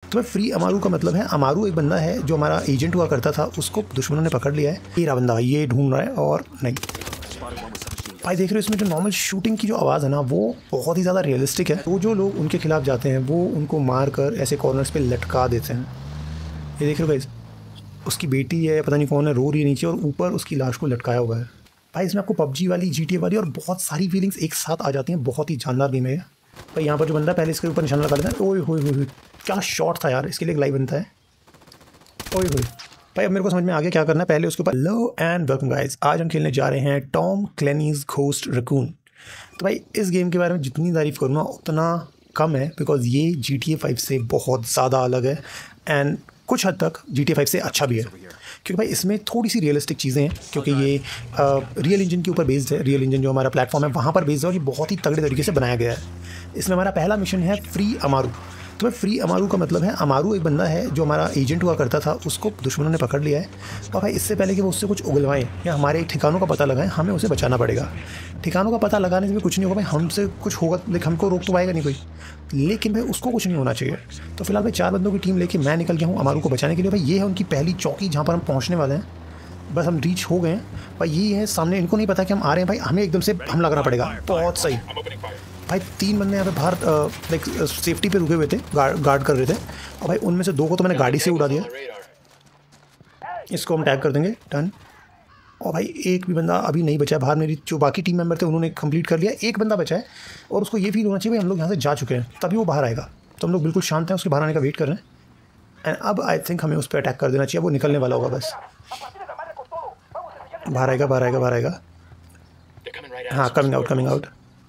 तो भाई फ्री अमारू का मतलब है, अमारू एक बंदा है जो हमारा एजेंट हुआ करता था, उसको दुश्मनों ने पकड़ लिया है। ये रहा बंदा, ये ढूंढ रहा है और नहीं। भाई देख रहे हो इसमें जो नॉर्मल शूटिंग की जो आवाज़ है ना वो बहुत ही ज़्यादा रियलिस्टिक है। तो जो लोग उनके खिलाफ जाते हैं वो उनको मार कर ऐसे कॉर्नर्स पे लटका देते हैं। ये देख रहे हो गाइस, उसकी बेटी है पता नहीं कौन है, रो रही है नीचे और ऊपर उसकी लाश को लटकाया हुआ है। भाई इसमें आपको पबजी वाली, GTA वाली और बहुत सारी फीलिंग्स एक साथ आ जाती हैं। बहुत ही जानदार गेम है। भाई यहाँ पर जो बंदा पहले इसके ऊपर निशाना लगा लेता है, ओए होए होए, क्या शॉट था यार, इसके लिए एक लाइव बनता है। ओए होए भाई, अब मेरे को समझ में आ गया क्या करना है। पहले उसके ऊपर हेलो एंड वेलकम गाइस, आज हम खेलने जा रहे हैं टॉम क्लेनीज घोस्ट रैकून। तो भाई इस गेम के बारे में जितनी तारीफ़ करूँगा उतना कम है, बिकॉज ये GTA 5 से बहुत ज़्यादा अलग है एंड कुछ हद तक GTA 5 से अच्छा भी है, क्योंकि भाई इसमें थोड़ी सी रियलिस्टिक चीज़ें हैं, क्योंकि ये रियल इंजन के ऊपर बेस्ड है। रियल इंजन जो हमारा प्लेटफॉर्म है वहाँ पर बेस्ड है और ये बहुत ही तगड़े तरीके से बनाया गया है। इसमें हमारा पहला मिशन है फ्री अमारू। तो भाई फ्री अमारू का मतलब है, अमारू एक बंदा है जो हमारा एजेंट हुआ करता था, उसको दुश्मनों ने पकड़ लिया है और भाई इससे पहले कि वो उससे कुछ उगलवाएं या हमारे ठिकानों का पता लगाएं, हमें उसे बचाना पड़ेगा। ठिकानों का पता लगाने से भी कुछ नहीं होगा भाई, हमसे कुछ होगा लेकिन हमको रोक तो पाएगा नहीं कोई, लेकिन भाई उसको कुछ नहीं होना चाहिए। तो फिलहाल भाई 4 बंदों की टीम लेके मैं निकल गया हूँ अमारू को बचाने के लिए। भाई ये है उनकी पहली चौकी जहाँ पर हम पहुँचने वाले हैं। बस हम रीच हो गए हैं भाई, ये है सामने, इनको नहीं पता कि हम आ रहे हैं भाई, हमें एकदम से हमला करना पड़ेगा। बहुत सही भाई, 3 बंदे यहाँ पे बाहर लाइक सेफ्टी पे रुके हुए थे, गार्ड कर रहे थे और भाई उनमें से 2 को तो मैंने गाड़ी से उड़ा दिया। इसको हम टैग कर देंगे, डन। और भाई एक भी बंदा अभी नहीं बचा है बाहर, मेरी जो बाकी टीम मेंबर थे उन्होंने कंप्लीट कर लिया। एक बंदा बचा है और उसको ये फील होना चाहिए भाई हम लोग यहाँ से जा चुके हैं, तभी वो बाहर आएगा। तो हम लोग बिल्कुल शांत हैं, उसके बाहर आने का वेट कर रहे हैं एंड अब आई थिंक हमें उस पर अटैक कर देना चाहिए। वो निकलने वाला होगा, बस बाहर आएगा, बाहर आएगा, बाहर आएगा। हाँ, कमिंग आउट।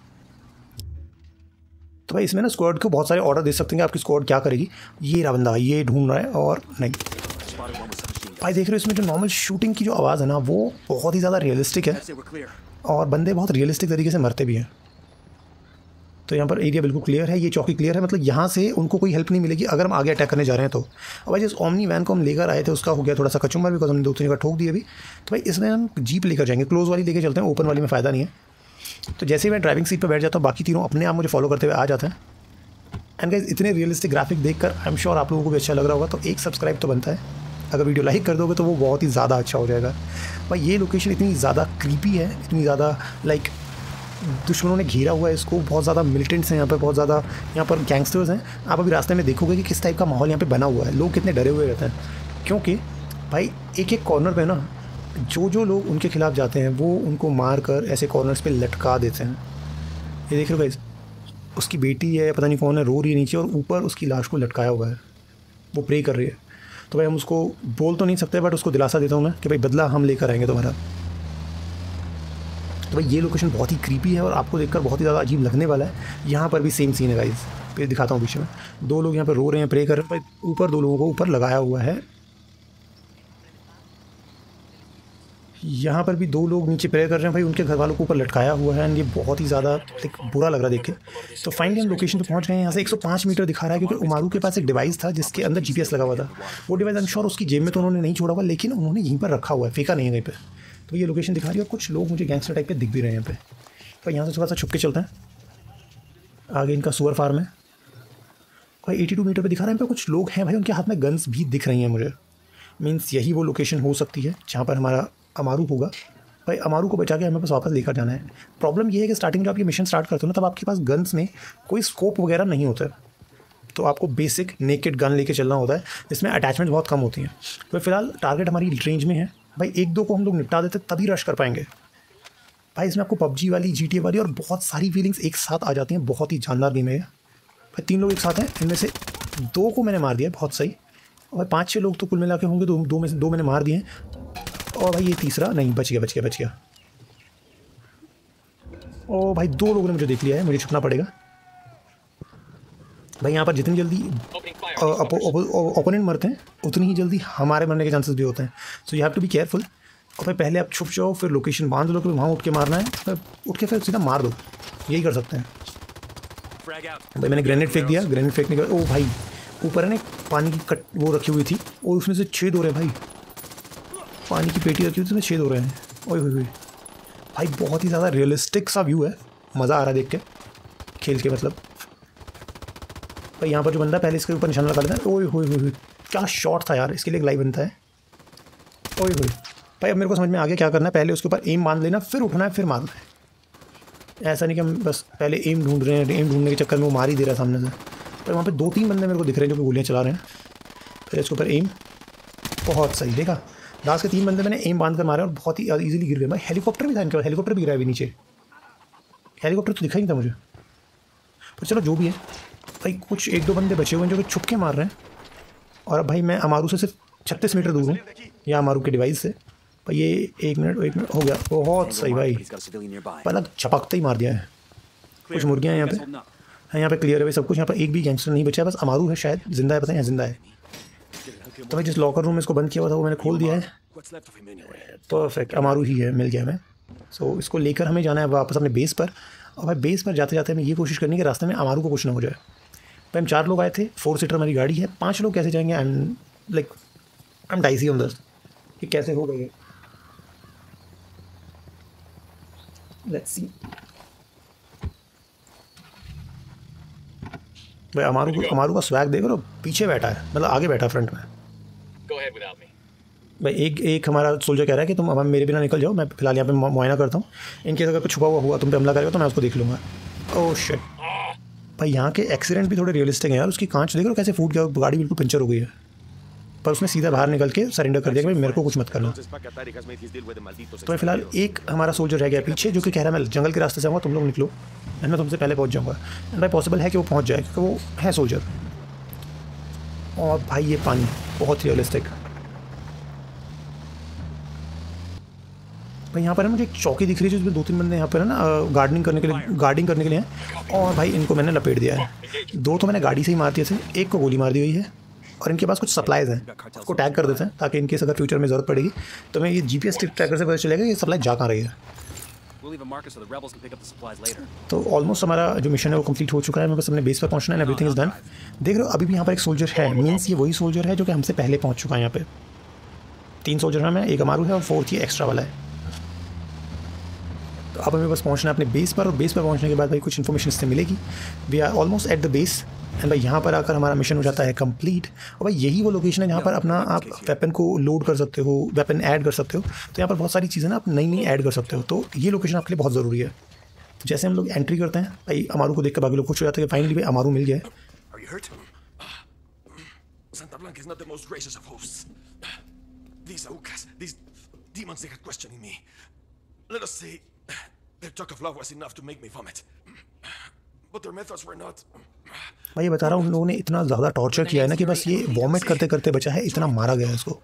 तो भाई इसमें ना स्क्वाड को बहुत सारे ऑर्डर दे सकते हैं आपकी स्क्वाड क्या करेगी। ये रहा बंदा, ये ढूंढ रहा है और नहीं। भाई देख रहे हो इसमें जो नॉर्मल शूटिंग की जो आवाज़ है ना वो बहुत ही ज़्यादा रियलिस्टिक है और बंदे बहुत रियलिस्टिक तरीके से मरते भी हैं। तो यहाँ पर एरिया बिल्कुल क्लियर है, ये चौकी क्लियर है, मतलब यहाँ से उनको कोई हेल्प नहीं मिलेगी अगर हम आगे अटैक करने जा रहे हैं तो। और भाई जिस ओमनी वैन को हम लेकर आए थे उसका हो गया थोड़ा सा कचुम्बर, बिकॉज हमने 2-3 जगह ठोक दिए अभी। तो भाई इसमें हम जीप लेकर जाएंगे, क्लोज वाली लेके चलते हैं, ओपन वाली में फ़ायदा नहीं है। तो जैसे ही मैं ड्राइविंग सीट पर बैठ जाता हूँ बाकी तीनों अपने आप मुझे फॉलो करते हुए आ जाते हैं। एंड गाइस इतने रियलिस्टिक ग्राफिक देखकर आई एम श्योर आप लोगों को भी अच्छा लग रहा होगा, तो एक सब्सक्राइब तो बनता है। अगर वीडियो लाइक कर दोगे तो वो बहुत ही ज़्यादा अच्छा हो जाएगा। भाई ये लोकेशन इतनी ज़्यादा क्रीपी है, इतनी ज़्यादा लाइक दुश्मनों ने घेरा हुआ है इसको, बहुत ज़्यादा मिलिटेंट्स हैं यहाँ पर, बहुत ज़्यादा यहाँ पर गैंगस्टर्स हैं। आप अभी रास्ते में देखोगे कि किस टाइप का माहौल यहाँ पे बना हुआ है, लोग कितने डरे हुए रहते हैं, क्योंकि भाई एक एक कॉर्नर पे ना जो लोग उनके खिलाफ जाते हैं वो उनको मार कर ऐसे कॉर्नर्स पे लटका देते हैं। ये देख रहे हो गाइस, उसकी बेटी है पता नहीं कौन है, रो रही है नीचे और ऊपर उसकी लाश को लटकाया हुआ है, वो प्रे कर रही है। तो भाई हम उसको बोल तो नहीं सकते बट उसको दिलासा देता हूँ मैं कि भाई बदला हम लेकर आएंगे तुम्हारा। तो भाई ये लोकेशन बहुत ही क्रीपी है और आपको देखकर बहुत ही ज़्यादा अजीब लगने वाला है। यहाँ पर भी सेम सीन है गाइस, फिर दिखाता हूँ पीछे में 2 लोग यहाँ पर रो रहे हैं, प्रे कर रहे हैं। भाई ऊपर 2 लोगों को ऊपर लगाया हुआ है, यहाँ पर भी 2 लोग नीचे प्रे कर रहे हैं, भाई उनके घर वालों को ऊपर लटकाया हुआ है एंड ये बहुत ही ज़्यादा बुरा लग रहा है देख के। तो फाइनली हम लोकेशन पे पहुँच गए हैं। यहाँ से 105 मीटर दिखा रहा है, क्योंकि उमारू के पास एक डिवाइस था जिसके अंदर GPS लगा हुआ था। वो डिवाइस आई एम श्योर उसकी जेब में तो उन्होंने नहीं छोड़ा हुआ, लेकिन उन्होंने यहीं पर रखा हुआ है, फेंका नहीं है कहीं पर। तो ये लोकेशन दिखा रही है और कुछ लोग मुझे गैंगस्टर टाइप के दिख भी रहे हैं यहाँ पे। तो यहाँ से थोड़ा सा छुप के चलते हैं, आगे इनका सुअर फार्म है। भाई 82 मीटर पे दिखा रहा है, यहाँ पे कुछ लोग हैं भाई, उनके हाथ में गन्स भी दिख रही हैं मुझे। मीन्स यही वो लोकेशन हो सकती है जहाँ पर हमारा अमारू होगा। भाई अमारू को बचा के हमें बस वापस लेकर जाना है। प्रॉब्लम ये है कि स्टार्टिंग जब आप ये मिशन स्टार्ट करते हो ना तब आपके पास गन्स में कोई स्कोप वगैरह नहीं होता है, तो आपको बेसिक नेकेड गन लेके चलना होता है जिसमें अटैचमेंट बहुत कम होती हैं। तो फिलहाल टारगेट हमारी रेंज में है भाई, 1-2 को हम लोग निपटा देते तभी रश कर पाएंगे। भाई इसमें आपको पबजी वाली, GTA वाली और बहुत सारी फीलिंग्स एक साथ आ जाती हैं। बहुत ही जानदार गेम है भाई। 3 लोग एक साथ हैं, इनमें से 2 को मैंने मार दिया, बहुत सही। और भाई 5-6 लोग तो कुल मिला के होंगे, 2 में से 2 मैंने मार दिए हैं। और भाई ये तीसरा नहीं, बच गया। ओ भाई 2 लोगों ने मुझे देख लिया है, मुझे छुपना पड़ेगा। भाई यहाँ पर जितनी जल्दी ओपोनेंट मरते हैं उतनी ही जल्दी हमारे मरने के चांसेस भी होते हैं, so you have to be careful. और भाई पहले आप छुप जाओ, फिर लोकेशन बांध लो, फिर वहाँ उठ के मारना है, फिर उठ के फिर सीधा मार दो, यही कर सकते हैं। भाई मैंने ग्रेनेड फेंक दिया, ग्रेनेड फेंकने के बाद ओ भाई ऊपर है ना पानी की वो रखी हुई थी और उसमें से छेद हो रहे हैं। भाई पानी की पेटी रखी हुई थी, उसमें छेद हो रहे हैं। ओए भाई बहुत ही ज़्यादा रियलिस्टिक सा व्यू है, मज़ा आ रहा है देख के, खेल के मतलब। भाई यहाँ पर जो बंदा पहले इसके ऊपर निशाना लगा लेता है। ओए होए क्या शॉट था यार, इसके लिए एक लाइव बनता है। ओए होए भाई, अब मेरे को समझ में आ गया क्या करना है। पहले उसके ऊपर एम बांध लेना, फिर उठना है, फिर मारना है। ऐसा नहीं कि हम बस पहले एम ढूंढ रहे हैं, एम ढूंढने के चक्कर में वो मार ही दे रहा है सामने से। पर वहाँ पे 2-3 बंदे मेरे को दिख रहे हैं जो कि गोलियाँ चला रहे हैं। फिर इसके ऊपर एम, बहुत सही देखा। लास्ट के 3 बंदे मैंने एम बांध कर मारे और बहुत ही ईजिली गिर गए। भाई हेलीकॉप्टर भी था इनके पास, हेलीकॉप्टर भी गिरा है अभी नीचे। हेलीकॉप्टर तो दिखा ही नहीं था मुझे, पर चलो जो भी है। भाई कुछ 1-2 बंदे बचे हुए हैं जो कि छुप के मार रहे हैं। और अब भाई मैं अमारू से सिर्फ 36 मीटर दूर हूँ, या अमारू के डिवाइस से। भाई ये 1 मिनट हो गया। बहुत सही भाई, पलक झपकते ही मार दिया है। कुछ मुर्गियाँ यहाँ पे हैं, यहाँ पे क्लियर है भाई सब कुछ। यहाँ पर एक भी गैंगस्टर नहीं बचा है, बस अमारू है शायद जिंदा है, पता नहीं जिंदा है। तो भाई जिस लॉकर रूम में इसको बंद किया हुआ था वो मैंने खोल दिया है। परफेक्ट, अमारू ही है, मिल गया मैं। सो इसको लेकर हमें जाना है वापस अपने बेस पर। और भाई बेस पर जाते जाते हमें ये कोशिश करनी है कि रास्ते में अमारू को कुछ ना हो जाए। भाई हम 4 लोग आए थे, 4 सीटर हमारी गाड़ी है, 5 लोग कैसे जाएंगे? I am dicey on this कि कैसे हो गए। Let's see. भाई अमारू का स्वैग देख रहे हो, पीछे बैठा है, मतलब आगे बैठा फ्रंट में। भाई एक हमारा सोल्जर कह रहा है कि तुम अब मेरे बिना निकल जाओ, मैं फिलहाल यहाँ पे मुआयना करता हूँ। इनकेस अगर कुछ छुपा हुआ तुम पे हमला करेगा तो मैं उसको देख लूँगा। Oh shit. भाई यहाँ के एक्सीडेंट भी थोड़े रियलिस्टिक हैं यार। उसकी कांच देख रहे हो कैसे फूट गया, गाड़ी बिल्कुल पंचर हो गई है, पर उसने सीधा बाहर निकल के सरेंडर कर दिया कि भाई मेरे को कुछ मत करना। तो फिलहाल एक हमारा सोल्जर रह गया पीछे जो कि कह रहा है मैं जंगल के रास्ते से आऊँगा, तुम लोग निकलो एंड मैं तुमसे पहले पहुँच जाऊँगा। एंड भाई पॉसिबल है कि वो पहुँच जाए क्योंकि वो है सोल्जर। और भाई ये पानी बहुत रियलिस्टिक। भाई यहाँ पर मुझे एक चौकी दिख रही है जिसमें 2-3 बंदे यहाँ पर है ना गार्डनिंग करने के लिए हैं। और भाई इनको मैंने लपेट दिया है। 2 तो मैंने गाड़ी से ही मार दिए थे, एक को गोली मार दी हुई है। और इनके पास कुछ सप्लाईज हैं, उसको टैग कर देते हैं ताकि इनके अगर फ्यूचर में ज़रूरत पड़ेगी तो मैं ये GPS ट्रैकर से पता चलेगा ये सप्लाई जा कहाँ रही है। तो ऑलमोस्ट हमारा जो मिशन है वो कंप्लीट हो चुका है। मैं बस अपने बेस पर पहुँचना है, एवरीथिंग इज डन। देख रहे हो अभी भी यहाँ पर एक सोल्जर है, मीन्स ये वही सोल्जर है जो कि हमसे पहले पहुँच चुका है। यहाँ पे 3 सोल्जर हैं, मैं एक अमारू है और 4th ये एक्स्ट्रा वाला है। तो अब हमें बस पहुंचना है अपने बेस पर, और बेस पर पहुंचने के बाद भाई कुछ इन्फॉर्मेशन इससे मिलेगी। We are almost at the base and भाई यहाँ पर आकर हमारा मिशन हो जाता है कंप्लीट। और भाई यही वो लोकेशन है जहाँ पर अपना आप वेपन को लोड कर सकते हो, वेपन ऐड कर सकते हो। तो यहाँ पर बहुत सारी चीज़ें ना आप नई ऐड कर सकते हो, तो ये लोकेशन आपके लिए बहुत ज़रूरी है। तो जैसे हम लोग एंट्री करते हैं भाई अमारू को देख कर बाकी लोग खुश हो जाते हैं कि फाइनली भाई अमारू मिल गया है। Let us say their talk of love was enough to make me vomit, but their methods were not. मैं ये बता रहा हूँ उन लोगों ने इतना ज़्यादा टॉर्चर किया है ना कि बस ये वॉमिट करते करते बचा है, इतना मारा गया है इसको।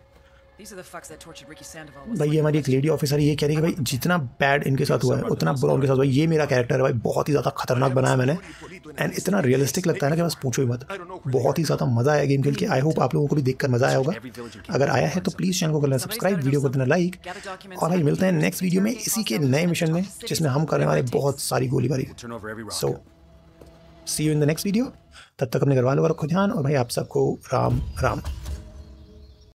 भाई ये हमारी एक लेडी ऑफिसर ये कह रही है कि भाई जितना बैड इनके साथ हुआ है उतना बुरा उनके साथ हुआ है। ये मेरा कैरेक्टर है भाई, बहुत ही ज़्यादा खतरनाक बनाया मैंने एंड इतना रियलिस्टिक लगता है ना कि बस पूछो ही मत। बहुत ही ज़्यादा मज़ा आया गेम खेल के। आई होप आप लोगों को भी देखकर मज़ा आया होगा। अगर आया है तो प्लीज़ चैनल को कर लेना सब्सक्राइब, वीडियो को देना लाइक। और भाई मिलते हैं नेक्स्ट वीडियो में इसी के नए मिशन में जिसमें हम करने वाले बहुत सारी गोलीबारी। So see you in the next video. तब तक अपने घर वालों का रखो ध्यान और भाई आप सबको राम राम।